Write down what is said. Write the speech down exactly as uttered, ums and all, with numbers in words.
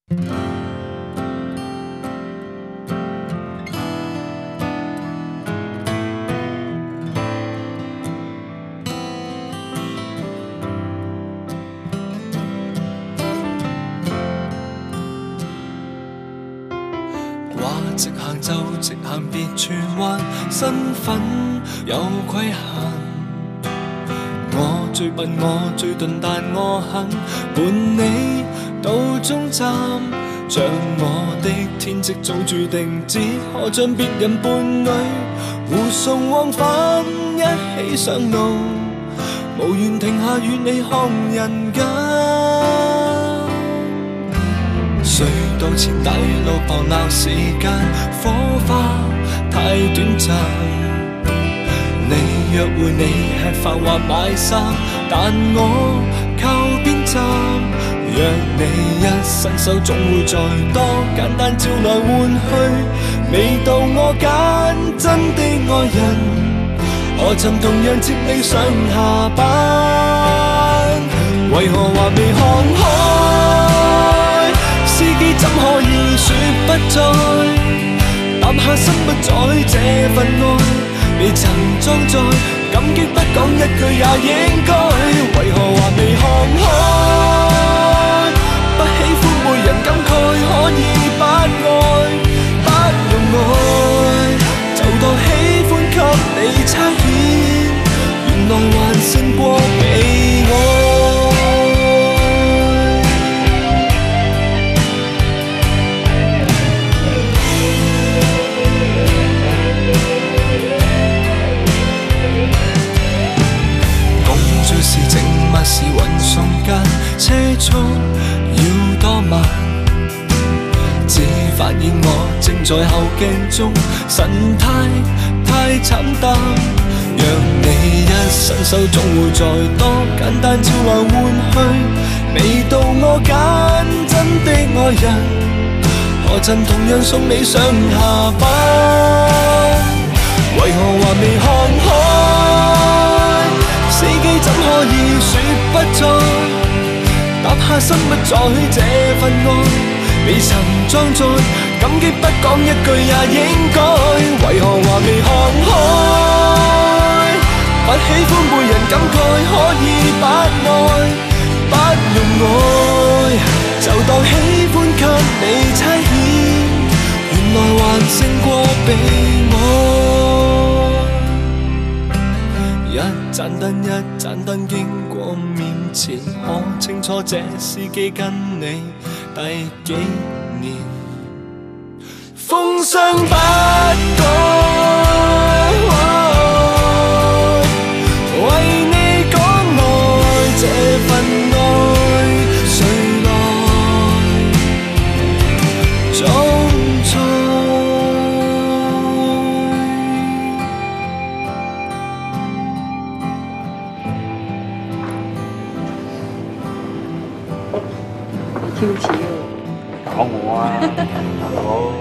直行就直行，別轉彎，身份有規限。我最笨，我最鈍，但我肯伴你到終站。像我的天職早注定，只可將別人伴侶護送往返，一起上路，無緣停下與你看人間。隧道前大路旁鬧時間，火花太短暫。你約會你吃飯或買衫，但我靠邊站。若你一伸手，總會再多簡單招來換去，未到我揀真的愛人，何曾同樣接你上下班？為何還未看開？司機怎可以說不再？搭下心不在這份愛，未曾裝載，感激不講一句也應該。為何還未看開？不喜歡每人感慨，可以不愛，不用愛，就當喜歡給你差遣，原來還勝過被愛。是靜默是運送間，車速要多慢，只發現我正在後鏡中，神態太慘淡。讓你一伸手，總會再多簡單招來換去，未到我揀真的愛人，何曾同樣送你上下班？為何還未看開？司機怎可以說不再？搭下心不在這份愛，未曾裝載，感激不講一句也應該。為何還未看開？不喜歡每人感慨，可以不愛，不用愛，就當喜歡給你差遣，原來還勝過被愛。一盞燈一盞燈經過面前，可清楚這司機跟你第幾年？風霜不改，為你講愛這份愛，誰來總在？ 跳詞喎， 搞我啊，大佬！